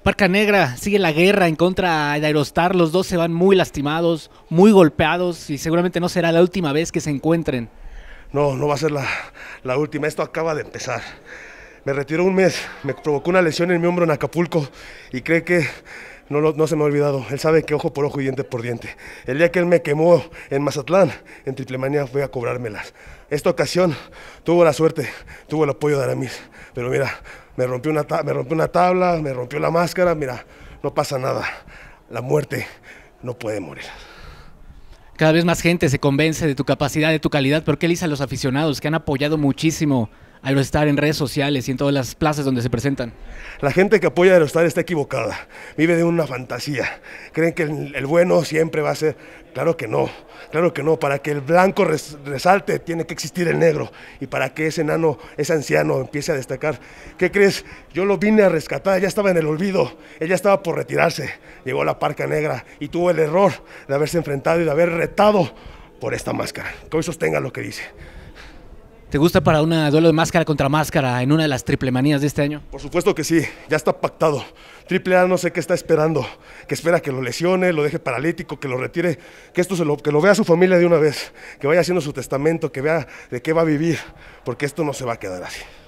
Parca Negra, sigue la guerra en contra de Aerostar, los dos se van muy lastimados, muy golpeados y seguramente no será la última vez que se encuentren. No, no va a ser la última, esto acaba de empezar. Me retiró un mes, me provocó una lesión en mi hombro en Acapulco y cree que no se me ha olvidado. Él sabe que ojo por ojo y diente por diente. El día que él me quemó en Mazatlán, en Triplemanía, fui a cobrármelas. Esta ocasión tuvo la suerte, tuvo el apoyo de Aramis, pero mira, me rompió una tabla, me rompió la máscara, mira, no pasa nada. La muerte no puede morir. Cada vez más gente se convence de tu capacidad, de tu calidad, pero ¿qué le dice a los aficionados que han apoyado muchísimo a Aerostar en redes sociales y en todas las plazas donde se presentan? La gente que apoya a Aerostar está equivocada, vive de una fantasía, creen que el bueno siempre va a ser, claro que no, para que el blanco resalte tiene que existir el negro y para que ese enano, ese anciano empiece a destacar. ¿Qué crees? Yo lo vine a rescatar, ya estaba en el olvido, ella estaba por retirarse, llegó la Parca Negra y tuvo el error de haberse enfrentado y de haber retado por esta máscara, que hoy sostenga lo que dice. ¿Te gusta para un duelo de máscara contra máscara en una de las triplemanías de este año? Por supuesto que sí, ya está pactado. Triple A no sé qué está esperando, que espera que lo lesione, lo deje paralítico, que lo retire, que que lo vea su familia de una vez, que vaya haciendo su testamento, que vea de qué va a vivir, porque esto no se va a quedar así.